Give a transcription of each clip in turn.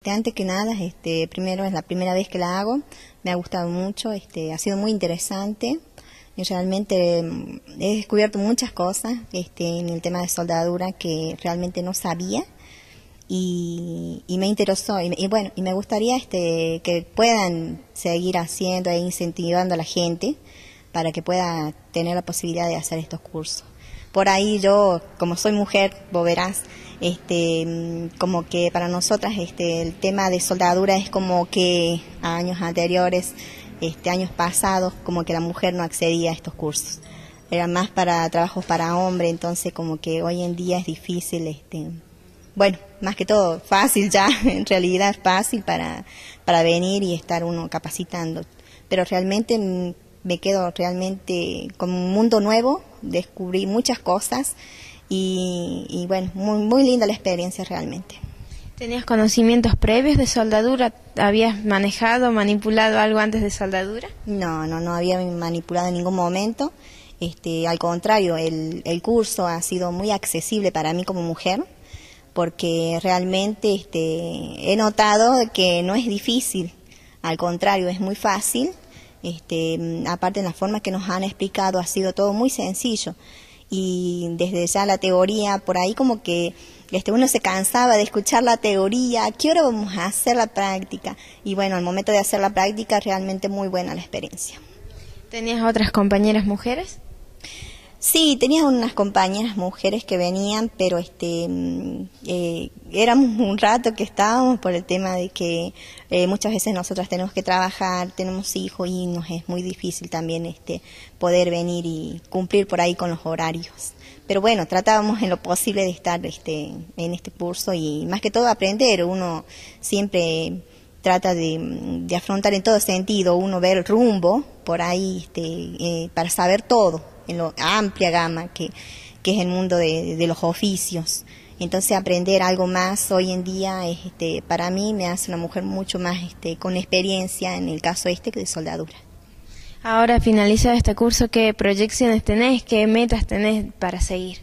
Antes que nada, primero es la primera vez que la hago, me ha gustado mucho, ha sido muy interesante y realmente he descubierto muchas cosas en el tema de soldadura que realmente no sabía y me interesó y bueno, y me gustaría que puedan seguir haciendo e incentivando a la gente para que pueda tener la posibilidad de hacer estos cursos. Por ahí yo, como soy mujer, vos verás, como que para nosotras el tema de soldadura es como que a años anteriores, años pasados, como que la mujer no accedía a estos cursos. Era más para trabajos para hombre, entonces como que hoy en día es difícil, bueno, más que todo fácil ya, en realidad es fácil para venir y estar uno capacitando. Pero realmente me quedo realmente con un mundo nuevo, descubrí muchas cosas y bueno, muy linda la experiencia realmente. ¿Tenías conocimientos previos de soldadura? ¿Habías manejado, manipulado algo antes de soldadura? No había manipulado en ningún momento. Al contrario, el curso ha sido muy accesible para mí como mujer, porque realmente he notado que no es difícil, al contrario, es muy fácil. Aparte en la forma que nos han explicado ha sido todo muy sencillo y desde ya la teoría por ahí como que uno se cansaba de escuchar la teoría, ¿qué hora vamos a hacer la práctica? Y bueno, al momento de hacer la práctica realmente muy buena la experiencia. ¿Tenías otras compañeras mujeres? Sí, tenía unas compañeras mujeres que venían, pero éramos un rato que estábamos por el tema de que muchas veces nosotras tenemos que trabajar, tenemos hijos y nos es muy difícil también poder venir y cumplir por ahí con los horarios. Pero bueno, tratábamos en lo posible de estar en este curso y más que todo aprender. Uno siempre trata de afrontar en todo sentido, uno ver el rumbo por ahí para saber todo en la amplia gama que es el mundo de los oficios. Entonces aprender algo más hoy en día para mí me hace una mujer mucho más con experiencia en el caso que de soldadura. Ahora finalizado este curso, ¿qué proyecciones tenés, qué metas tenés para seguir?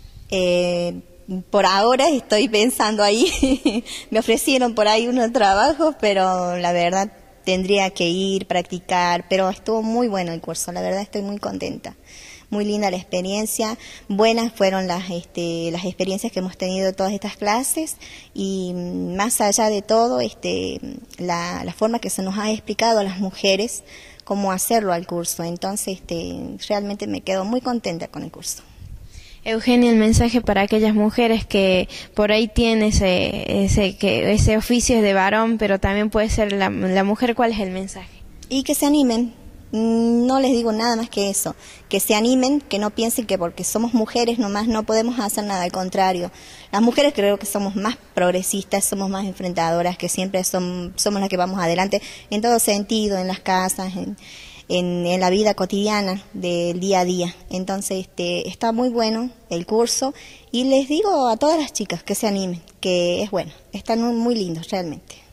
Por ahora estoy pensando ahí, me ofrecieron por ahí unos trabajos, pero la verdad tendría que ir, practicar, pero estuvo muy bueno el curso, la verdad estoy muy contenta. Muy linda la experiencia, buenas fueron las experiencias que hemos tenido todas estas clases y más allá de todo la forma que se nos ha explicado a las mujeres cómo hacerlo al curso, entonces realmente me quedo muy contenta con el curso. Eugenia, el mensaje para aquellas mujeres que por ahí tienen ese oficio es de varón, pero también puede ser la mujer, ¿cuál es el mensaje? Y que se animen, no les digo nada más que eso, que se animen, que no piensen que porque somos mujeres nomás no podemos hacer nada, al contrario. Las mujeres creo que somos más progresistas, somos más enfrentadoras, que siempre somos las que vamos adelante en todo sentido, en las casas, en la vida cotidiana del día a día. Entonces está muy bueno el curso y les digo a todas las chicas que se animen, que es bueno, están muy lindos realmente.